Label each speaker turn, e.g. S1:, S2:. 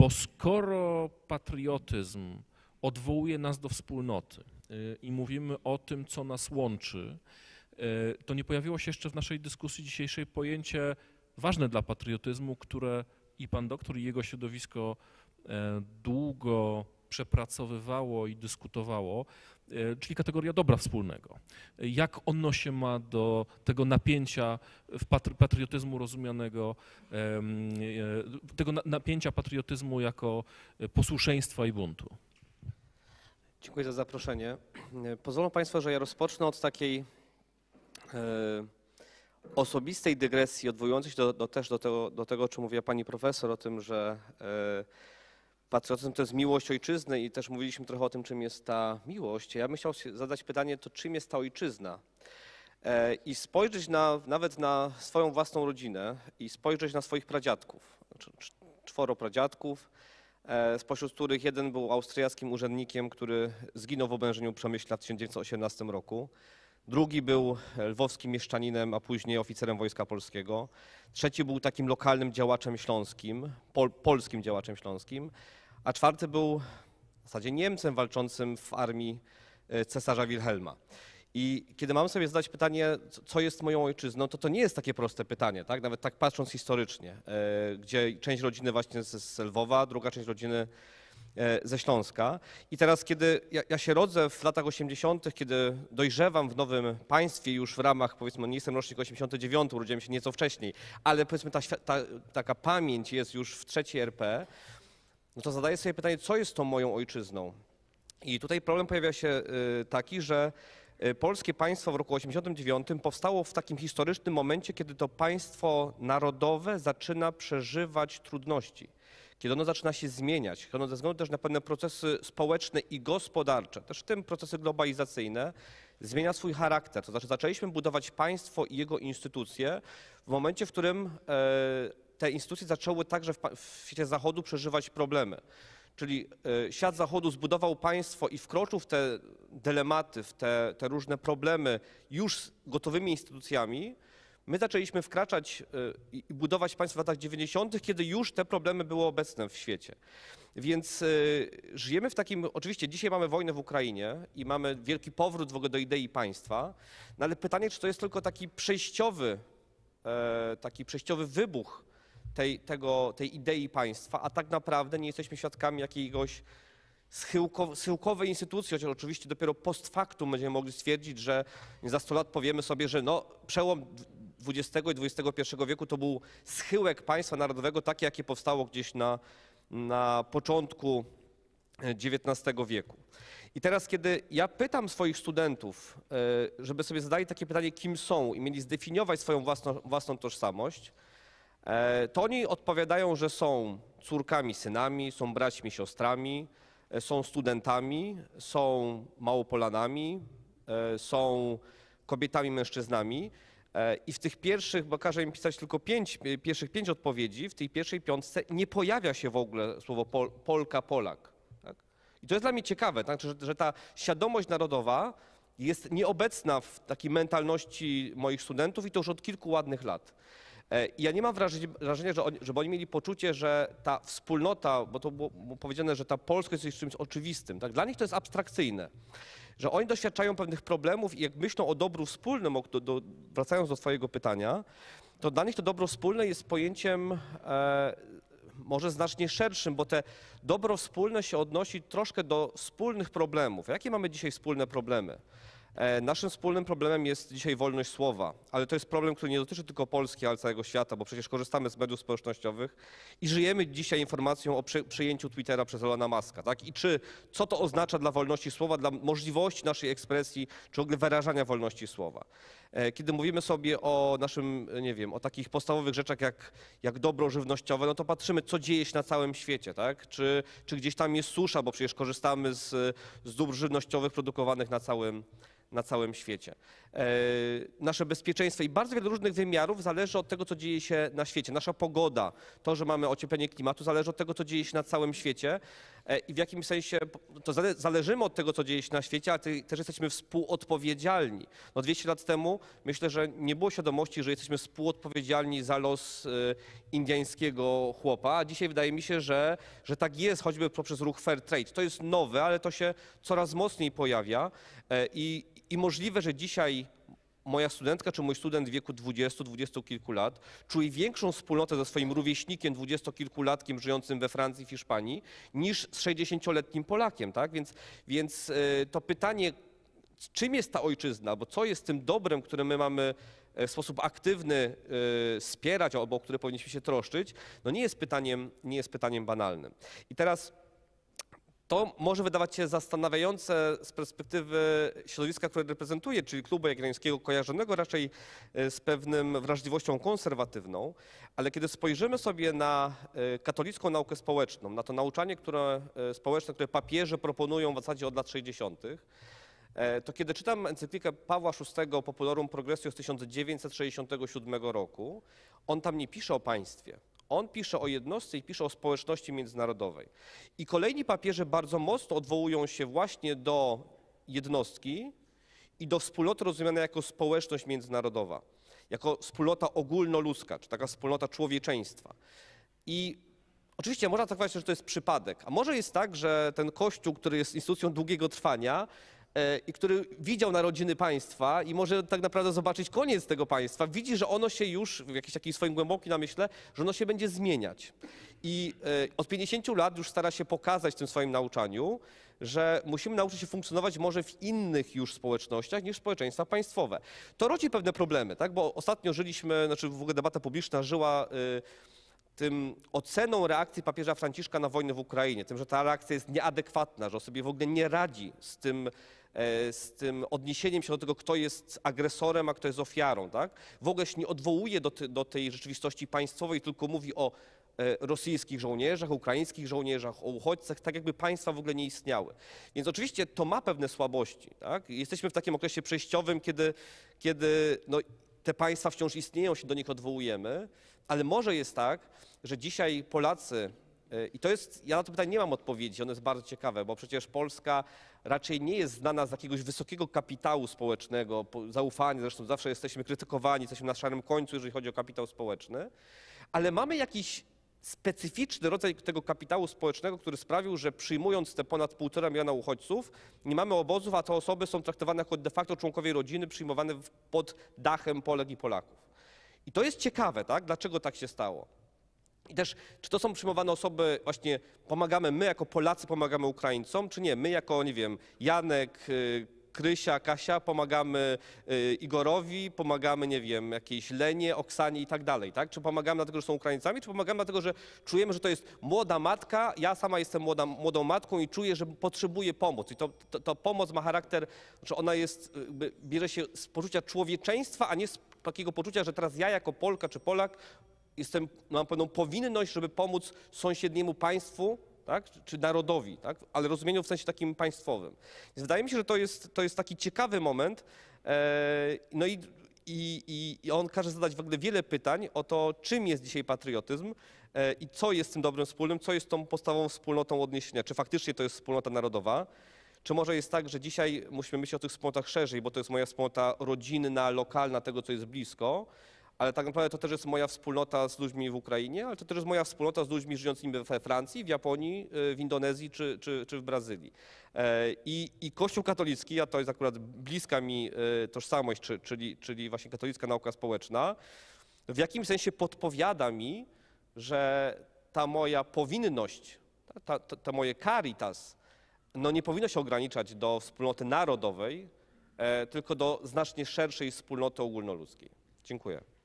S1: Bo skoro patriotyzm odwołuje nas do wspólnoty i mówimy o tym, co nas łączy, to nie pojawiło się jeszcze w naszej dyskusji dzisiejszej pojęcie ważne dla patriotyzmu, które i pan doktor, i jego środowisko długo przepracowywało i dyskutowało, czyli kategoria dobra wspólnego. Jak ono się ma do tego napięcia patriotyzmu rozumianego, tego napięcia patriotyzmu jako posłuszeństwa i buntu?
S2: Dziękuję za zaproszenie. Pozwolą Państwo, że ja rozpocznę od takiej osobistej dygresji, odwołującej się też do tego, o czym mówiła pani profesor, o tym, że patriotyzm to jest miłość ojczyzny i też mówiliśmy trochę o tym, czym jest ta miłość. Ja bym chciał zadać pytanie, to czym jest ta ojczyzna? I spojrzeć nawet na swoją własną rodzinę i spojrzeć na swoich pradziadków, znaczy 4 pradziadków, spośród których jeden był austriackim urzędnikiem, który zginął w oblężeniu Przemyśla w 1918 roku. Drugi był lwowskim mieszczaninem, a później oficerem Wojska Polskiego. Trzeci był takim lokalnym działaczem śląskim, polskim działaczem śląskim. A 4 był w zasadzie Niemcem walczącym w armii cesarza Wilhelma. I kiedy mam sobie zadać pytanie, co jest moją ojczyzną, to nie jest takie proste pytanie, tak? Nawet tak patrząc historycznie, gdzie część rodziny właśnie z Lwowa, druga część rodziny ze Śląska. I teraz, kiedy ja się rodzę w latach 80., kiedy dojrzewam w nowym państwie już w ramach, powiedzmy, nie jestem rocznik 89, urodziłem się nieco wcześniej, ale powiedzmy taka pamięć jest już w III RP, no to zadaję sobie pytanie, co jest tą moją ojczyzną? I tutaj problem pojawia się taki, że polskie państwo w roku 89 powstało w takim historycznym momencie, kiedy to państwo narodowe zaczyna przeżywać trudności, kiedy ono zaczyna się zmieniać, kiedy ono ze względu też na pewne procesy społeczne i gospodarcze, też w tym procesy globalizacyjne, zmienia swój charakter. To znaczy zaczęliśmy budować państwo i jego instytucje w momencie, w którym te instytucje zaczęły także w świecie Zachodu przeżywać problemy. Czyli świat Zachodu zbudował państwo i wkroczył w te dylematy, w te różne problemy już z gotowymi instytucjami. My zaczęliśmy wkraczać i budować państwo w latach 90., kiedy już te problemy były obecne w świecie. Więc żyjemy w takim, oczywiście dzisiaj mamy wojnę w Ukrainie i mamy wielki powrót w ogóle do idei państwa, no ale pytanie, czy to jest tylko taki przejściowy wybuch tej idei państwa, a tak naprawdę nie jesteśmy świadkami jakiegoś schyłkowej instytucji, chociaż oczywiście dopiero post factum będziemy mogli stwierdzić, że za 100 lat powiemy sobie, że no, przełom XX i XXI wieku to był schyłek państwa narodowego, takie jakie powstało gdzieś na początku XIX wieku. I teraz, kiedy ja pytam swoich studentów, żeby sobie zadali takie pytanie, kim są i mieli zdefiniować swoją własną tożsamość, to oni odpowiadają, że są córkami, synami, są braćmi, siostrami, są studentami, są Małopolanami, są kobietami, mężczyznami. I w tych pierwszych, bo każe im pisać tylko pierwszych 5 odpowiedzi, w tej pierwszej 5 nie pojawia się w ogóle słowo Polka, Polak. Tak? I to jest dla mnie ciekawe, tak? że ta świadomość narodowa jest nieobecna w takiej mentalności moich studentów i to już od kilku ładnych lat. I ja nie mam wrażenia, żeby oni mieli poczucie, że ta wspólnota, bo to było powiedziane, że ta polskość jest czymś oczywistym, tak? Dla nich to jest abstrakcyjne, że oni doświadczają pewnych problemów i jak myślą o dobru wspólnym, wracając do swojego pytania, to dla nich to dobro wspólne jest pojęciem może znacznie szerszym, bo te dobro wspólne się odnosi troszkę do wspólnych problemów. Jakie mamy dzisiaj wspólne problemy? Naszym wspólnym problemem jest dzisiaj wolność słowa, ale to jest problem, który nie dotyczy tylko Polski, ale całego świata, bo przecież korzystamy z mediów społecznościowych i żyjemy dzisiaj informacją o przejęciu Twittera przez Elona Muska. Tak? I co to oznacza dla wolności słowa, dla możliwości naszej ekspresji, czy w ogóle wyrażania wolności słowa. Kiedy mówimy sobie o naszym, nie wiem, o takich podstawowych rzeczach jak dobro żywnościowe, no to patrzymy, co dzieje się na całym świecie, tak? Czy gdzieś tam jest susza, bo przecież korzystamy z dóbr żywnościowych produkowanych na całym świecie. Nasze bezpieczeństwo i bardzo wiele różnych wymiarów zależy od tego, co dzieje się na świecie. Nasza pogoda, to, że mamy ocieplenie klimatu, zależy od tego, co dzieje się na całym świecie. i w jakimś sensie to zależymy od tego, co dzieje się na świecie, ale też jesteśmy współodpowiedzialni. No 200 lat temu myślę, że nie było świadomości, że jesteśmy współodpowiedzialni za los indyjskiego chłopa, a dzisiaj wydaje mi się, że tak jest, choćby poprzez ruch Fair Trade. To jest nowe, ale to się coraz mocniej pojawia i możliwe, że dzisiaj moja studentka czy mój student w wieku 20 kilku lat czuje większą wspólnotę ze swoim rówieśnikiem 20-kilkulatkiem żyjącym we Francji, w Hiszpanii, niż z 60-letnim Polakiem, tak? Więc to pytanie, czym jest ta ojczyzna, bo co jest tym dobrem, które my mamy w sposób aktywny wspierać, albo o które powinniśmy się troszczyć, no nie jest pytaniem banalnym. I teraz to może wydawać się zastanawiające z perspektywy środowiska, które reprezentuję, czyli klubu jagiellońskiego kojarzonego raczej z pewną wrażliwością konserwatywną, ale kiedy spojrzymy sobie na katolicką naukę społeczną, na to nauczanie społeczne, które papieże proponują w zasadzie od lat 60., to kiedy czytam encyklikę Pawła VI Populorum Progressio z 1967 roku, on tam nie pisze o państwie. On pisze o jednostce i pisze o społeczności międzynarodowej. I kolejni papieże bardzo mocno odwołują się właśnie do jednostki i do wspólnoty rozumianej jako społeczność międzynarodowa, jako wspólnota ogólnoludzka, czy taka wspólnota człowieczeństwa. I oczywiście można traktować, że to jest przypadek, a może jest tak, że ten Kościół, który jest instytucją długiego trwania, i który widział narodziny państwa i może tak naprawdę zobaczyć koniec tego państwa, widzi, że ono się już w jakiś taki swoim głębokim namyśle, że ono się będzie zmieniać. I od 50 lat już stara się pokazać w tym swoim nauczaniu, że musimy nauczyć się funkcjonować może w innych już społecznościach niż społeczeństwa państwowe. To rodzi pewne problemy, tak? Bo ostatnio znaczy w ogóle debata publiczna żyła tym oceną reakcji papieża Franciszka na wojnę w Ukrainie, tym, że ta reakcja jest nieadekwatna, że on sobie w ogóle nie radzi z tym odniesieniem się do tego, kto jest agresorem, a kto jest ofiarą. Tak? W ogóle się nie odwołuje do tej rzeczywistości państwowej, tylko mówi o rosyjskich żołnierzach, ukraińskich żołnierzach, o uchodźcach, tak jakby państwa w ogóle nie istniały. Więc oczywiście to ma pewne słabości. Tak? Jesteśmy w takim okresie przejściowym, kiedy no, te państwa wciąż istnieją, się do nich odwołujemy, ale może jest tak, że dzisiaj Polacy, i to jest, ja na to pytanie nie mam odpowiedzi, ono jest bardzo ciekawe, bo przecież Polska raczej nie jest znana z jakiegoś wysokiego kapitału społecznego, zaufania, zresztą zawsze jesteśmy krytykowani, jesteśmy na szarym końcu, jeżeli chodzi o kapitał społeczny, ale mamy jakiś specyficzny rodzaj tego kapitału społecznego, który sprawił, że przyjmując te ponad 1,5 miliona uchodźców, nie mamy obozów, a te osoby są traktowane jako de facto członkowie rodziny, przyjmowane pod dachem Polek i Polaków. I to jest ciekawe, tak? Dlaczego tak się stało? I też, czy to są przyjmowane osoby, właśnie pomagamy, my jako Polacy pomagamy Ukraińcom, czy nie? My jako, nie wiem, Janek, Krysia, Kasia pomagamy Igorowi, pomagamy, nie wiem, jakiejś Lenie, Oksanie i tak dalej, tak? Czy pomagamy dlatego, że są Ukraińcami, czy pomagamy dlatego, że czujemy, że to jest młoda matka, ja sama jestem młodą matką i czuję, że potrzebuję pomoc. I to pomoc ma charakter, że ona jest, bierze się z poczucia człowieczeństwa, a nie z takiego poczucia, że teraz ja jako Polka czy Polak mam pewną powinność, żeby pomóc sąsiedniemu państwu, tak? Czy narodowi, tak? Ale rozumieniu w sensie takim państwowym. Więc wydaje mi się, że to jest taki ciekawy moment, no i on każe zadać w ogóle wiele pytań o to, czym jest dzisiaj patriotyzm i co jest tym dobrem wspólnym, co jest tą podstawową wspólnotą odniesienia, czy faktycznie to jest wspólnota narodowa, czy może jest tak, że dzisiaj musimy myśleć o tych wspólnotach szerzej, bo to jest moja wspólnota rodzinna, lokalna, tego, co jest blisko, ale tak naprawdę to też jest moja wspólnota z ludźmi w Ukrainie, ale to też jest moja wspólnota z ludźmi żyjącymi we Francji, w Japonii, w Indonezji czy w Brazylii. I Kościół katolicki, a to jest akurat bliska mi tożsamość, czyli właśnie katolicka nauka społeczna, w jakimś sensie podpowiada mi, że ta moja powinność, to moje caritas, no nie powinno się ograniczać do wspólnoty narodowej, tylko do znacznie szerszej wspólnoty ogólnoludzkiej. Dziękuję.